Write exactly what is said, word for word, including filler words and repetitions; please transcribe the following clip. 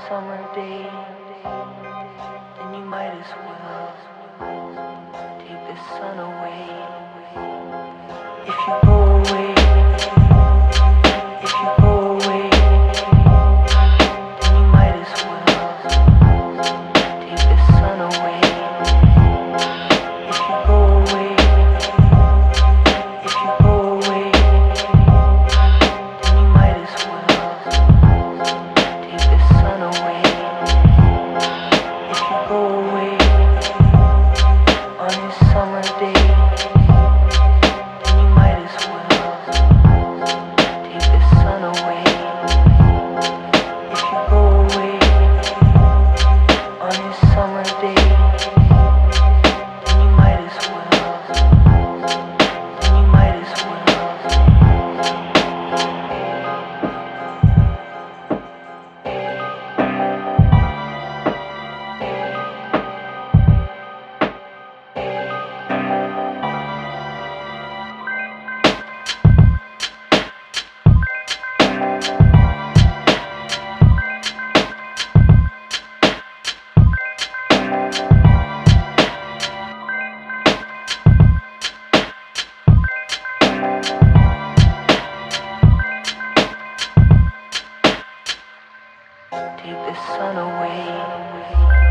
summer day, then you might as well take the sun away. If you go away, if you go away, then you might as well take the sun away. If you go away, if you go away, then you might as well take the sun away. If you go away on this summer day, then you might as well take the sun away. If you go away on this summer day, then you might as well, then you might as well. Take the sun away.